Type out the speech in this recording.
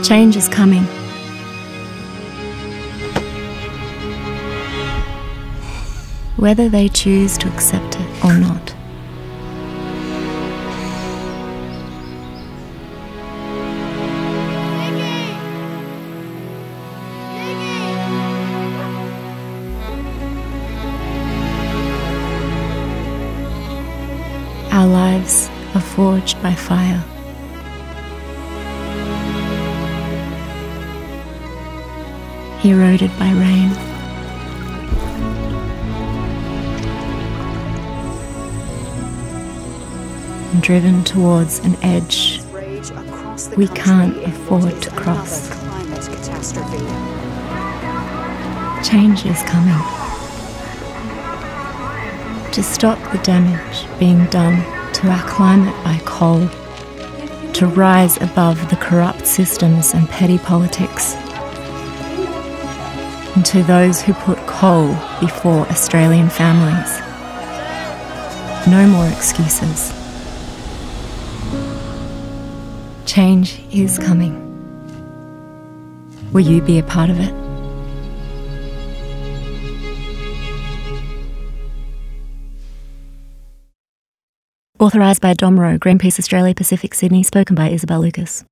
Change is coming. Whether they choose to accept it or not. Our lives are forged by fire. Eroded by rain. And driven towards an edge we can't afford to cross. Change is coming. To stop the damage being done to our climate by coal, to rise above the corrupt systems and petty politics, and to those who put coal before Australian families. No more excuses. Change is coming. Will you be a part of it? Authorised by Dom Rowe, Greenpeace Australia Pacific Sydney, spoken by Isabel Lucas.